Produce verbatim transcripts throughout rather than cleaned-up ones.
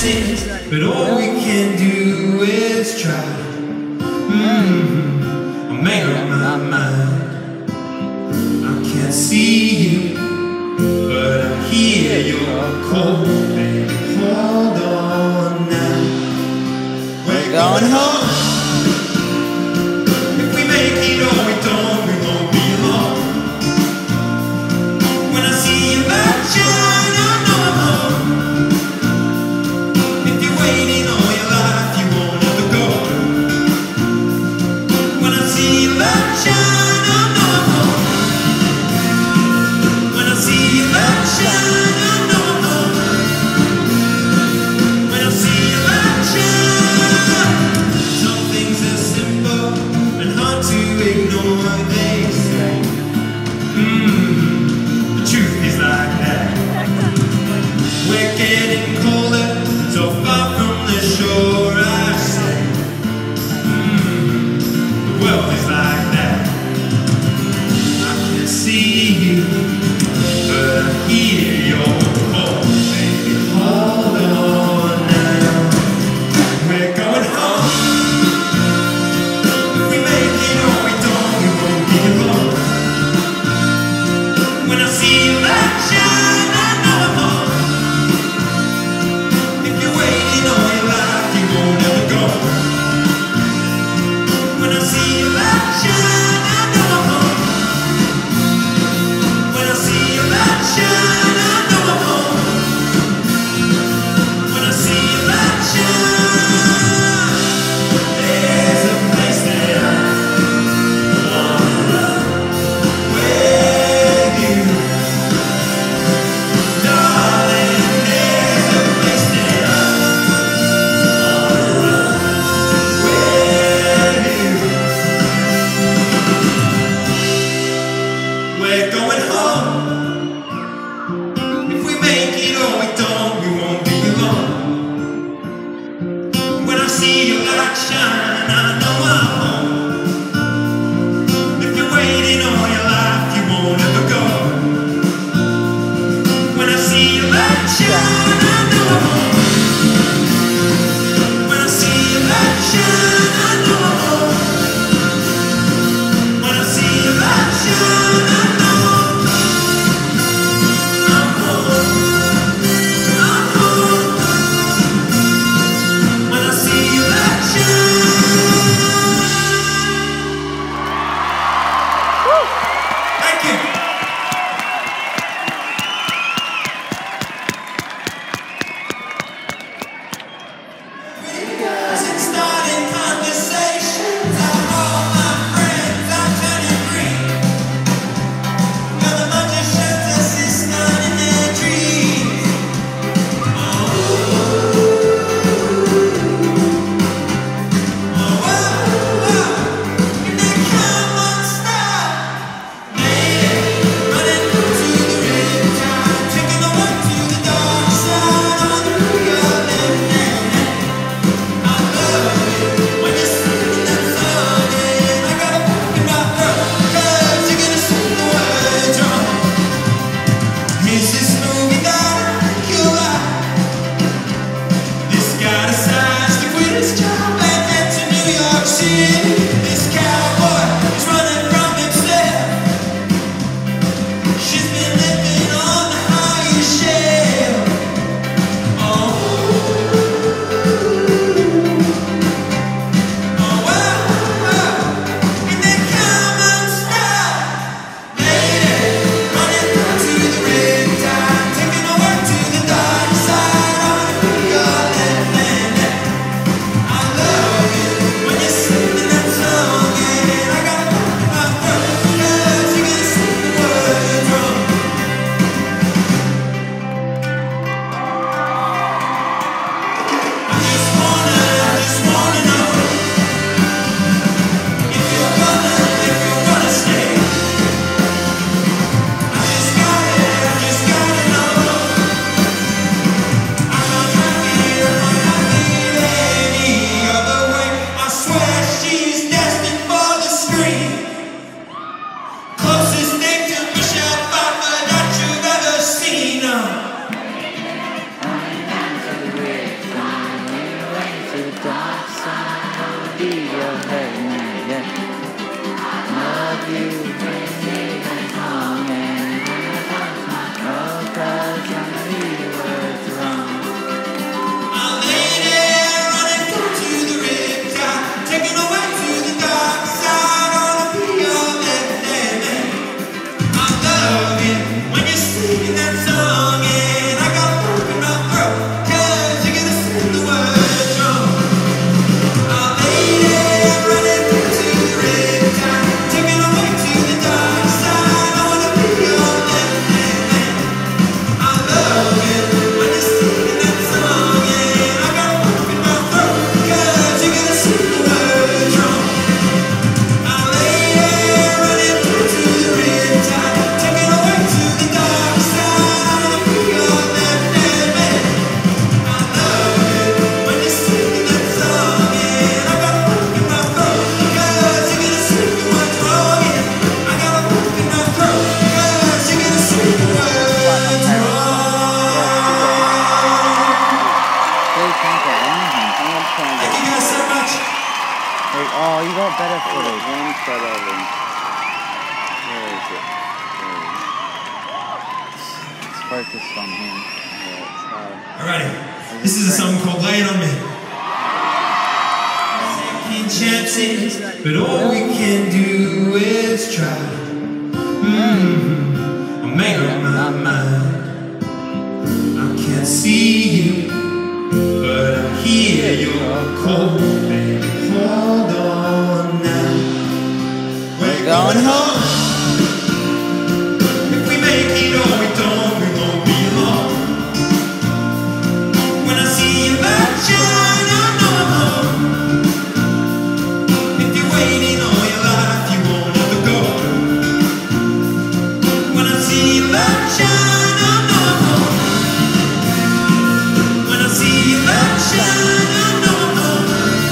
sins, but all we can do is try. Mm-hmm. I made up my mind. I can't see you, but I hear your call. Baby, hold on now. We're going home. If we make it or we don't, we won't be alone. When I see you back shine, I know I'm home. If you're waiting all your life, you won't ever go. When I see you back shine, I know I'm home. When I see you back shine, I know I'm home. When I see you back shine, some things are simple and hard to ignore, they say. Mm, the truth is like that. We're getting colder, so far from the shore, I say. Mm, the world is like that. I can't see you, but I hear your call. Baby, hold on now. We're going home. If we make it or we don't, we won't be alone. When I see you back shine, I know I'm home. If you're waiting all your life, you won't ever go. When I see you back shine, I know I'm home. When I see you back shine, I know I'm home. When I see you back shine, there's a place that I wanna run with you, darling. There's a place that I wanna run with you. We're going home. If we make it or we don't, we won't be alone. When I see your light shine, I know I'm home. If you're waiting all your life, you won't ever go. When I see your light shine, I know I'm home. When I see your light shine, I know I'm home. When I see your light shine, I know I'm home. I'm home. When I see your light shine. Thank you. It's starting conversations. I call my friends, I turn it green. Got a bunch of shelters, it's not in their dreams. Oh, oh, oh, oh. And they come unstuck. Maybe focused on him. Yeah, Alrighty, this is a song called Lay It On Me. Second chances, but all we can do is try. Mm-hmm. I made up my mind. I can't see you, but I hear your call. Baby, hold on now. We're going home. If we make it or we don't, we won't be alone. When I see you light shine, I know I'm home. If you're waiting all your life, you won't ever go. When I see you light shine, I know I'm home. When I see you light shine, I know I'm home.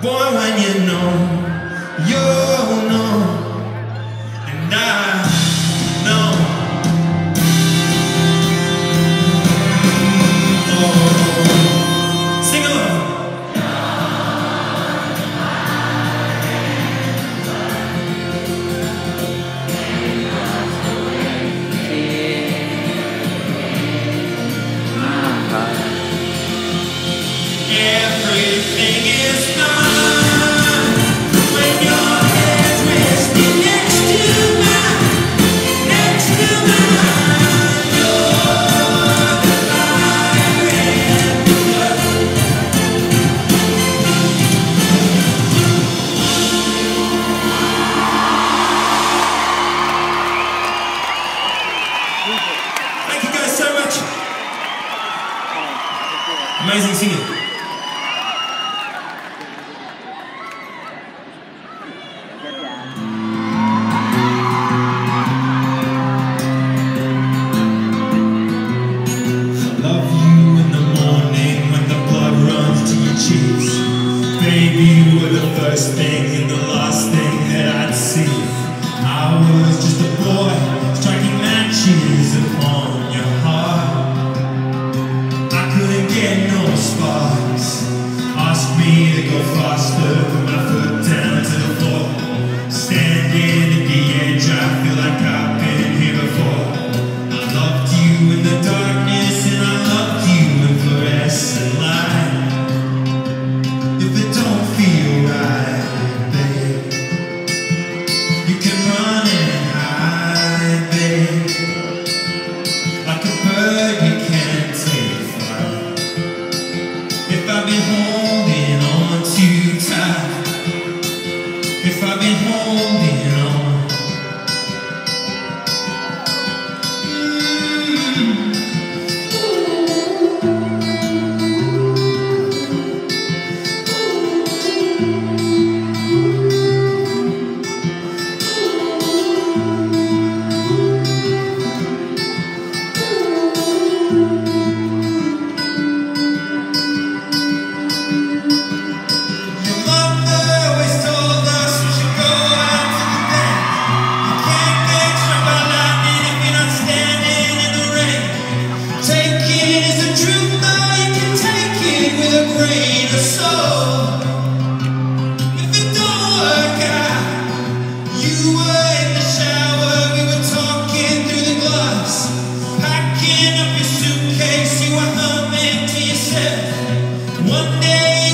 Boy, when you know, you'll know, and I know. Oh, sing along. Everything is fine when your head's resting next to mine, next to mine. You're the fire and the blood. Thank you guys so much. Amazing singing. Baby, you were the first thing and the last thing that I'd see. I was just a boy striking matches upon your heart. I couldn't get no sparks. Asked me to go faster, put my foot down to the floor. Standing at the edge, I feel like I've been here before. I loved you in the darkness and I loved you in fluorescent light. If it don't feel right, babe, you can run and hide, babe. Like a bird you can't take flight. If I've been holding on too tight, if I've been holding on, mm-hmm. One day